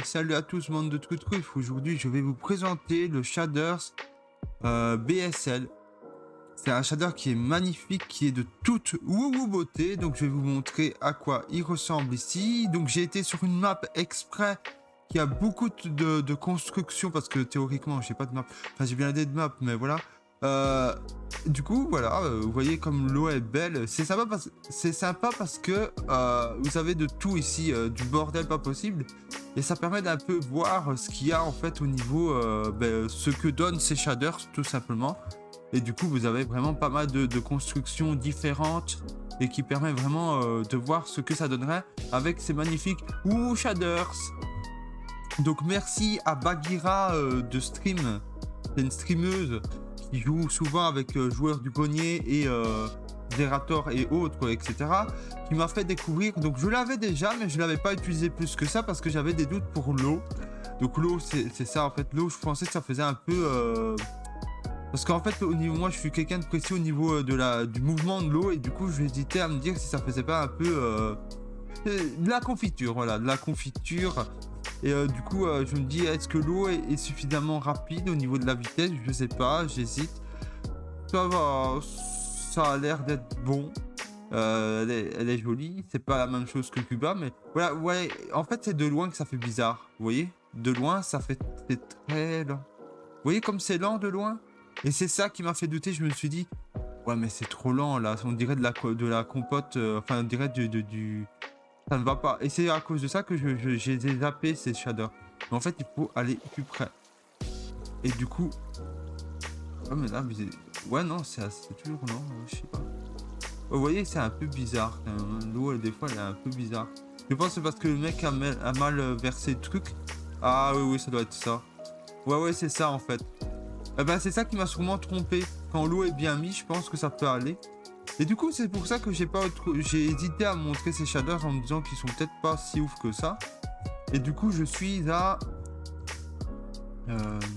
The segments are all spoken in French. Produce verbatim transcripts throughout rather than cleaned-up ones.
salut à tous, monde de trucs trucs. Aujourd'hui, je vais vous présenter le shaders euh, B S L. C'est un shader qui est magnifique, qui est de toute wouhou beauté. Donc, je vais vous montrer à quoi il ressemble ici. Donc, j'ai été sur une map exprès qui a beaucoup de, de construction parce que théoriquement, j'ai pas de map. Enfin, j'ai bien des maps, mais voilà. Euh, du coup, voilà, euh, vous voyez comme l'eau est belle. C'est sympa parce, c'est sympa parce que euh, vous avez de tout ici, euh, du bordel pas possible. Et ça permet d'un peu voir ce qu'il y a en fait au niveau, euh, ben, ce que donnent ces shaders tout simplement. Et du coup, vous avez vraiment pas mal de, de constructions différentes et qui permet vraiment euh, de voir ce que ça donnerait avec ces magnifiques Woo shaders. Donc merci à Bagheera euh, de stream, c'est une streameuse qui joue souvent avec euh, joueurs du grenier et euh, Zerator et autres, et cetera, qui m'a fait découvrir. Donc je l'avais déjà, mais je ne l'avais pas utilisé plus que ça parce que j'avais des doutes pour l'eau. Donc l'eau, c'est ça en fait. L'eau, je pensais que ça faisait un peu... Euh... Parce qu'en fait, au niveau, moi, je suis quelqu'un de précis au niveau de la, du mouvement de l'eau. Et du coup, j'hésitais à me dire si ça faisait pas un peu... Euh... de la confiture, voilà, de la confiture. Et euh, du coup, euh, je me dis, est-ce que l'eau est, est suffisamment rapide au niveau de la vitesse? Je sais pas, j'hésite. Ça va, ça a l'air d'être bon. Euh, elle, est, elle est jolie. C'est pas la même chose que Cuba, mais voilà, ouais. En fait, c'est de loin que ça fait bizarre. Vous voyez? De loin, ça fait très lent. Vous voyez comme c'est lent de loin? Et c'est ça qui m'a fait douter. Je me suis dit, ouais, mais c'est trop lent là. On dirait de la, de la compote, euh, enfin, on dirait du, du, du... ça ne va pas. Et c'est à cause de ça que je, je, j'ai zappé ces shaders. Mais en fait, il faut aller plus près. Et du coup... Oh, mais là, ouais, non, c'est toujours lent. Je sais pas. Vous voyez, c'est un peu bizarre. L'eau, des fois, elle est un peu bizarre. Je pense que c'est parce que le mec a mal, a mal versé le truc. Ah oui, oui, ça doit être ça. Ouais, ouais, c'est ça, en fait. Eh ben, c'est ça qui m'a sûrement trompé. Quand l'eau est bien mise, je pense que ça peut aller. Et du coup, c'est pour ça que j'ai pas j'ai hésité à montrer ces shaders en me disant qu'ils sont peut-être pas si ouf que ça. Et du coup, je suis à... Euh...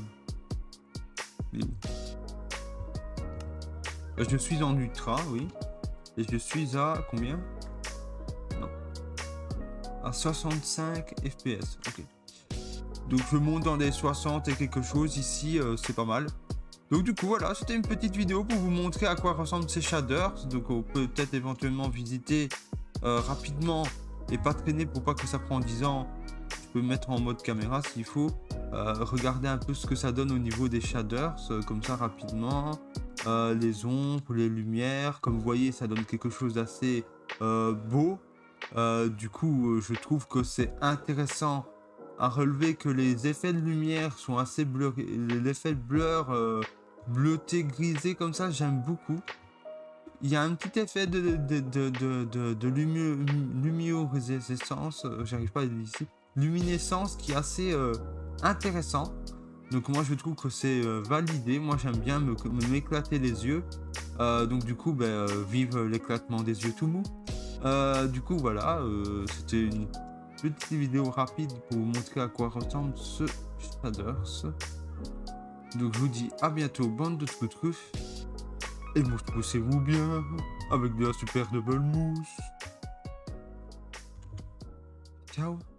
Je suis en ultra, oui. Et je suis à combien? Non. À soixante-cinq F P S, ok. Donc je monte dans les soixante et quelque chose ici, euh, c'est pas mal. Donc du coup voilà, c'était une petite vidéo pour vous montrer à quoi ressemblent ces shaders. Donc on peut peut-être éventuellement visiter euh, rapidement et pas traîner pour pas que ça prenne dix ans. Je peux me mettre en mode caméra s'il faut. Euh, regarder un peu ce que ça donne au niveau des shaders, euh, comme ça rapidement. Euh, les ombres, les lumières, comme vous voyez ça donne quelque chose d'assez euh, beau. Euh, du coup euh, je trouve que c'est intéressant à relever que les effets de lumière sont assez bleu, l'effet blur euh, bleuté grisé comme ça, j'aime beaucoup. Il y a un petit effet de, de, de, de, de, de luminescence, euh, j'arrive pas à le dire ici, luminescence qui est assez euh, intéressant. Donc moi je trouve que c'est euh, validé, moi j'aime bien me, me m'éclater les yeux. Euh, donc du coup, ben, euh, vive l'éclatement des yeux tout mou. Euh, du coup voilà, euh, c'était une petite vidéo rapide pour vous montrer à quoi ressemble ce shaders. Donc je vous dis à bientôt, bande de truffes. Et moussez-vous bien avec de la super double mousse. Ciao.